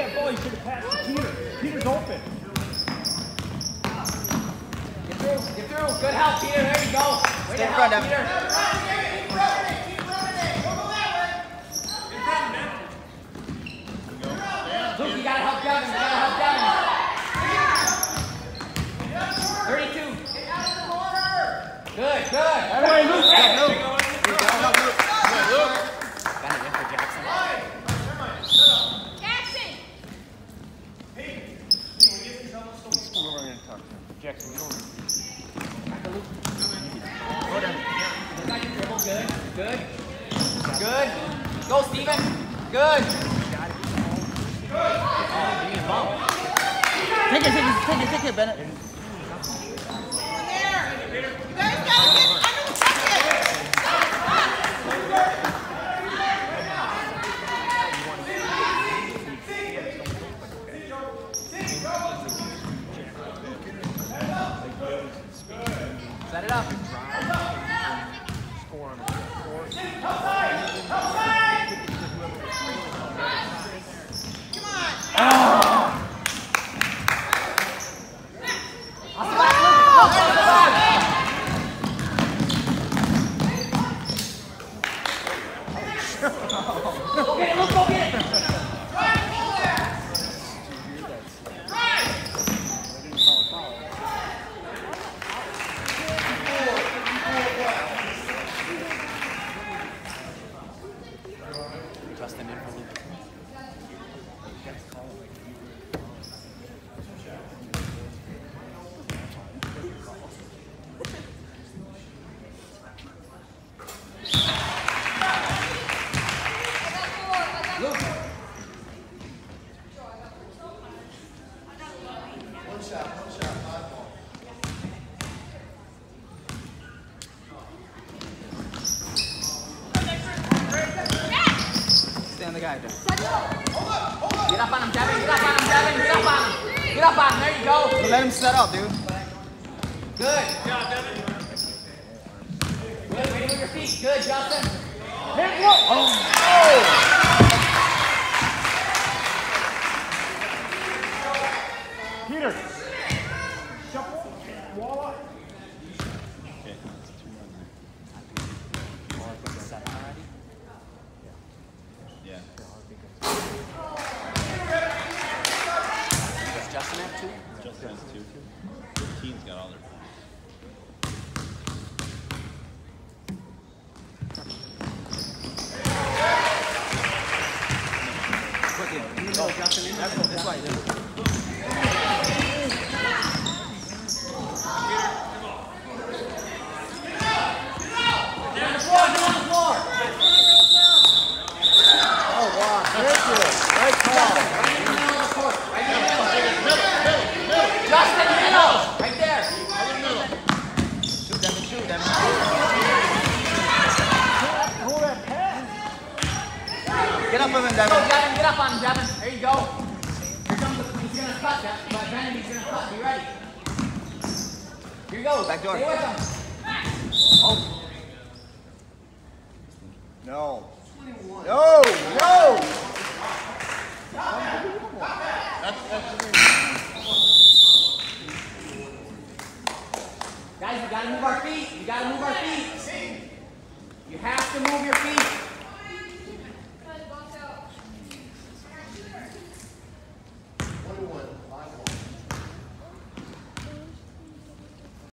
that ball, you should have passed to Peter. Peter's open. Get through, get through. Good help, Peter. There you go. Way to help, Peter. Keep running it, keep running it. Go that way. Luke, you gotta help Devin. You gotta help Devin. 32. Get out of the corner. Good, good. That way, Luke. Got it in for Jackson. Jackson! Jackson, you don't. Good, good. Good. Go, Steven. Good. Take it, Bennett. You guys gotta get under the bucket. Set it up. Go get it, Luke, go get it! Justin in for Luke. The guy there. Get up on him, Devin. Get up on him, Devin. Get up on him. Get up on him. There you go. Let him set up, dude. Good. Good job, Devin. Good. Waiting with your feet. Good, Justin. Hit one. Peter. Shuffle. Wall up. Justin have two? Justin has two. Team's got all their. Justin in. That's why, dude. Get up with him, Go, Devin. Devin. Get up on him, Devin. There you go. Here comes the, he's going to cut that. But Bennett, he's going to cut. Be ready. Here you go. Back door. Stay with him. Oh. No. No. No. Guys, you got to move our feet. You got to move our feet. You have to move your